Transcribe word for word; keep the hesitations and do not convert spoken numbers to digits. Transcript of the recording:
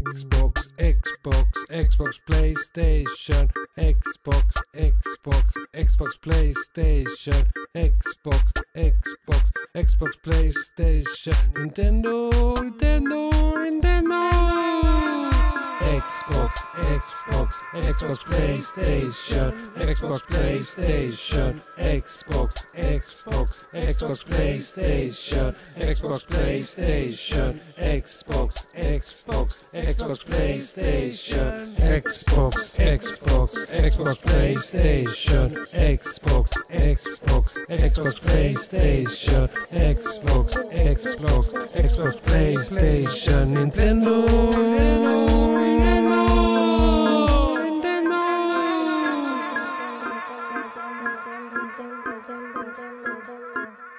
Xbox, Xbox, Xbox, PlayStation, Xbox, Xbox, Xbox, PlayStation, Xbox, Xbox, Xbox, PlayStation, Nintendo, Nintendo, Nintendo. Xbox, Xbox, Xbox, PlayStation, Xbox, PlayStation, Xbox, Xbox, Xbox, PlayStation, Xbox, PlayStation, Xbox, Xbox, Xbox, PlayStation, Xbox, Xbox, Xbox, PlayStation, Xbox, Xbox, Xbox, PlayStation, Xbox, Xbox, Xbox, PlayStation, Nintendo. Nintendo.